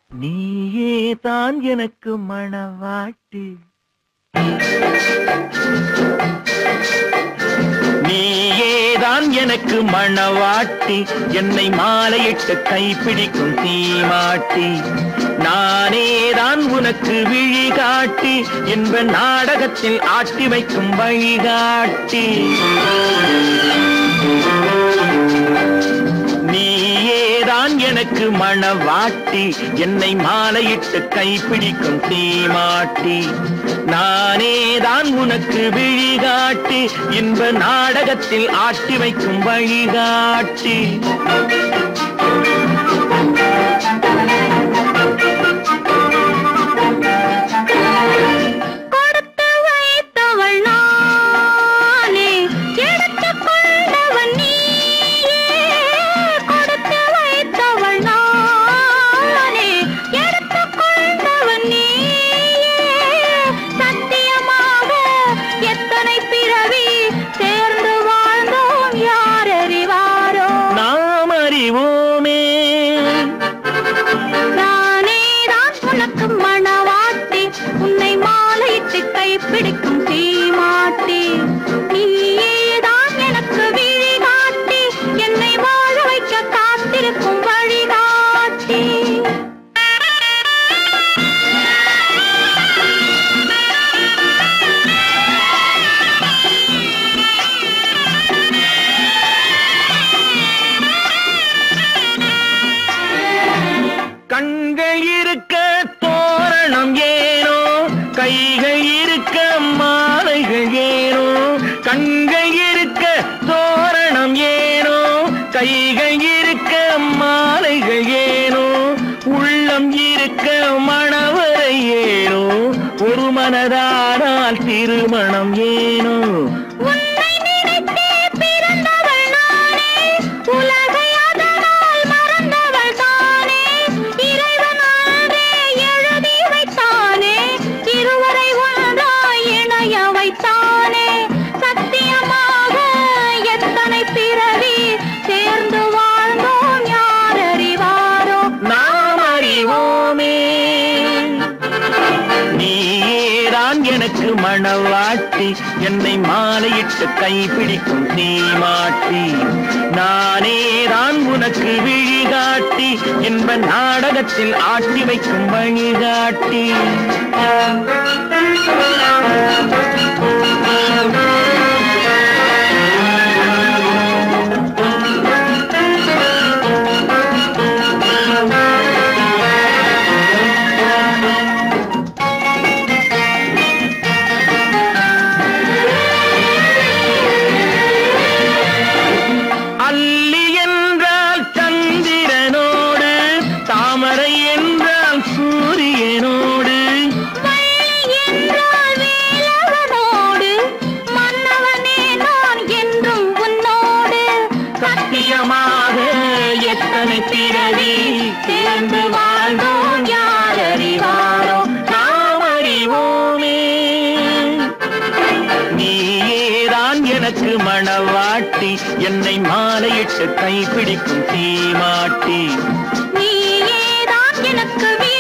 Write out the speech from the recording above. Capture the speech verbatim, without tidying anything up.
நீயே தான் எனக்கு மணவாட்டி, நீயேதான் எனக்கு மணவாட்டி, என்னை மாலையிட்டு கைப்பிடிக்கும் தீமாட்டி, நானேதான் உனக்கு விழிகாட்டி, என்ப நாடகத்தில் ஆட்டி வைக்கும் வழிகாட்டி. நீயேதான் எனக்கு மணவாட்டி, என்னை மாலையிட்டு கைப்பிடிக்கும் தீமாட்டி, நானேதான் உனக்கு விழிகாட்டி, இன்ப நாடகத்தில் ஆட்டி வைக்கும் வழிகாட்டி. பிடிக்கும் தீமாட்டி, நீயேதான் எனக்கு விழிகாட்டி, என்னை வாழ வைக்க காத்திருக்கும் வழிகாட்டி. கண்கள் இருக்க தோரணம் ஏனோ, கைகள் இருக்க மாலைகள் ஏனோ, கண்கள் இருக்க தோரணம் ஏனோ, கைகள் இருக்க மாலைகள் ஏனோ, உள்ளம் இருக்க மணவரை ஏனோ, ஒரு மனதானால் திருமணம் ஏனோ. எனக்கு மணவாட்டி, என்னை மாலையிட்டு கைப்பிடிக்கும் தீமாட்டி, நானேதான் உனக்கு விழிகாட்டி, என்ப நாடகத்தில் ஆட்டி வைக்கும் வழிகாட்டி. எத்தனை பிறவி சேர்ந்து வாழ்ந்தோம் யார் அறிவாரோ, நாம் அறிவோமே. நீயேதான் எனக்கு மணவாட்டி, என்னை மாலையிட்டு கைப்பிடிக்கும் தீமாட்டி, நீயேதான் எனக்கு